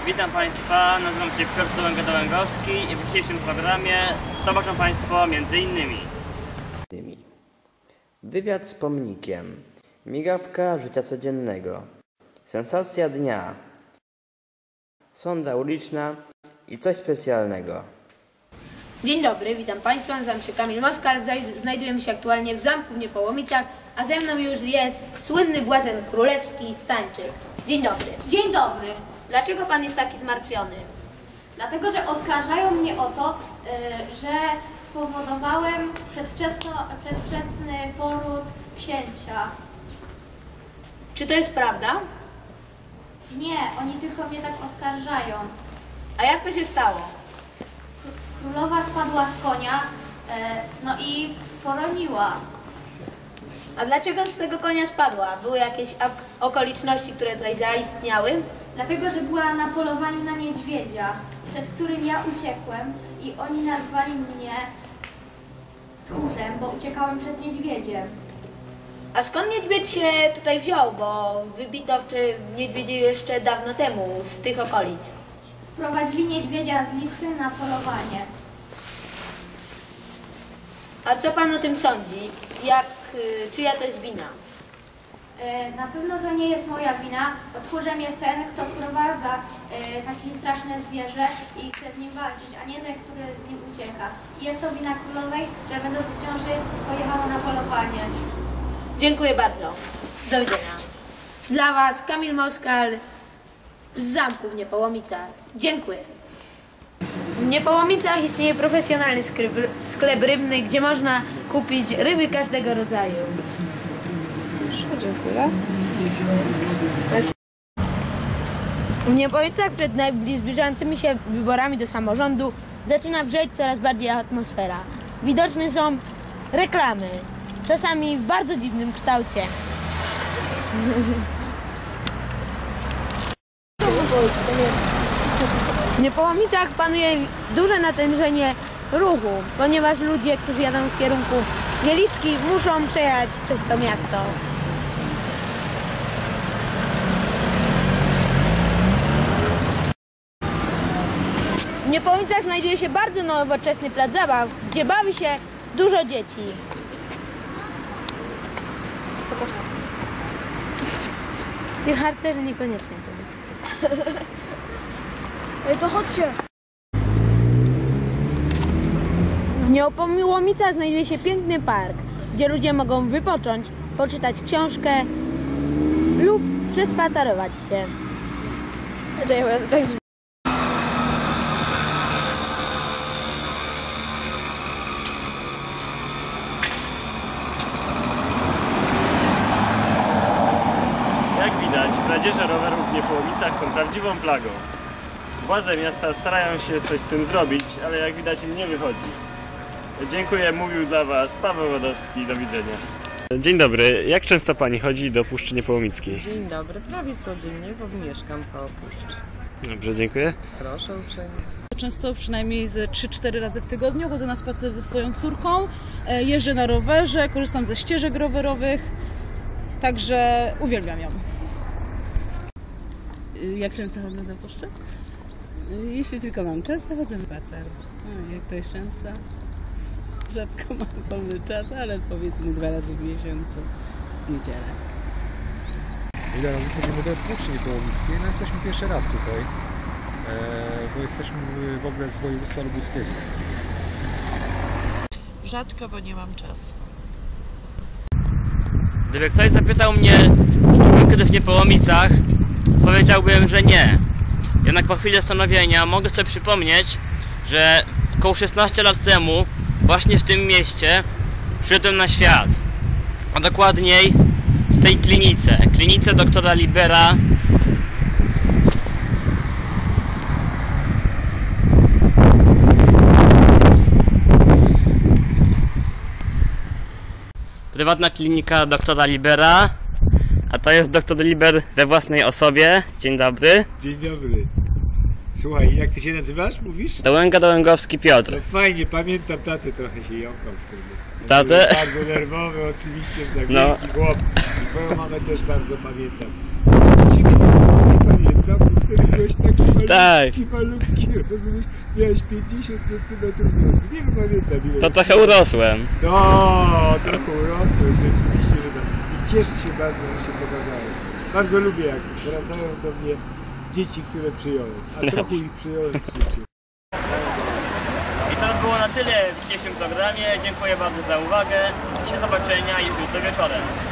Witam Państwa, nazywam się Piotr Dołęga-Dołęgowski i w dzisiejszym programie zobaczą Państwo m.in. Wywiad z pomnikiem, migawka życia codziennego, sensacja dnia, sonda uliczna i coś specjalnego. Dzień dobry, witam Państwa, nazywam się Kamil Moskal, znajdujemy się aktualnie w zamku w Niepołomicach, a ze mną już jest słynny błazen królewski Stańczyk. Dzień dobry. Dzień dobry. Dlaczego Pan jest taki zmartwiony? Dlatego, że oskarżają mnie o to, że spowodowałem przedwczesny poród księcia. Czy to jest prawda? Nie, oni tylko mnie tak oskarżają. A jak to się stało? Królowa spadła z konia, no i poroniła. A dlaczego z tego konia spadła? Były jakieś okoliczności, które tutaj zaistniały? Dlatego, że była na polowaniu na niedźwiedzia, przed którym ja uciekłem i oni nazwali mnie tchórzem, bo uciekałem przed niedźwiedziem. A skąd niedźwiedź się tutaj wziął? Bo wybito niedźwiedzie jeszcze dawno temu z tych okolic. Sprowadzili niedźwiedzia z Litwy na polowanie. A co Pan o tym sądzi? Czyja to jest wina? Na pewno to nie jest moja wina, bo tchórzem jest ten, kto sprowadza takie straszne zwierzę i chce z nim walczyć, a nie ten, który z nim ucieka. I jest to wina królowej, że będąc w ciąży pojechała na polowanie. Dziękuję bardzo. Do widzenia. Dla Was Kamil Moskal z zamku w Niepołomicach. Dziękuję. W Niepołomicach istnieje profesjonalny sklep rybny, gdzie można kupić ryby każdego rodzaju. Dziękuję. W Niepołomicach przed zbliżającymi się wyborami do samorządu zaczyna wrzeć coraz bardziej atmosfera. Widoczne są reklamy, czasami w bardzo dziwnym kształcie. W Niepołomicach panuje duże natężenie ruchu, ponieważ ludzie, którzy jadą w kierunku Wieliczki, muszą przejechać przez to miasto. W Niepołomicach znajduje się bardzo nowoczesny plac zabaw, gdzie bawi się dużo dzieci. Ty harcerze niekoniecznie powiedzieć. Ej, to chodźcie. W Niepołomicach znajduje się piękny park, gdzie ludzie mogą wypocząć, poczytać książkę lub przespacerować się. Jak widać, kradzieże rowerów w Niepołomicach są prawdziwą plagą. Władze miasta starają się coś z tym zrobić, ale jak widać im nie wychodzi. Dziękuję, mówił dla Was Paweł Ładowski. Do widzenia. Dzień dobry. Jak często Pani chodzi do Puszczy Niepołomickiej? Dzień dobry, prawie codziennie, bo mieszkam koło Puszczy. Dobrze, dziękuję. Proszę uprzejmie. Często przynajmniej ze 3-4 razy w tygodniu chodzę na spacer ze swoją córką, jeżdżę na rowerze, korzystam ze ścieżek rowerowych, także uwielbiam ją. Jak często chodzę do Puszczy? Jeśli tylko mam czas, to chodzę na spacer. Jak to jest często? Rzadko mam wolny czas, ale powiedzmy 2 razy w miesiącu, w niedzielę. Ile razy chodzimy do Puszczy Niepołomickiej? No jesteśmy pierwszy raz tutaj, bo jesteśmy w ogóle z województwa lubuskiego. Rzadko, bo nie mam czasu. Gdyby ktoś zapytał mnie, czy byłem kiedyś w Niepołomicach, powiedziałbym, że nie. Jednak po chwili zastanowienia mogę sobie przypomnieć, że około 16 lat temu właśnie w tym mieście przyszedłem na świat. A dokładniej w tej klinice doktora Libera. Prywatna klinika doktora Libera, a to jest doktor Liber we własnej osobie. Dzień dobry. Dzień dobry. Słuchaj, jak ty się nazywasz, mówisz? Dołęga-Dołęgowski Piotr. No fajnie, pamiętam tatę, trochę się jąkał wtedy. Tatę? Był bardzo nerwowy oczywiście, tak no. wielki chłop. I twoją mamę też bardzo pamiętam. Ciebie niestety nie pamiętam. zamku, wtedy byłeś taki malutki, Tak. malutki, rozumiesz? Miałeś 50 cm wzrostu, nie pamiętam ile. To trochę urosłem. No, trochę urosłeś, rzeczywiście, że tak. I cieszę się bardzo, że się pokazało. Bardzo lubię, jak wracają do mnie dzieci, które przyjąłem, a trochę ich przyjąłem w życiu. I to by było na tyle w dzisiejszym programie. Dziękuję bardzo za uwagę i do zobaczenia już jutro wieczorem.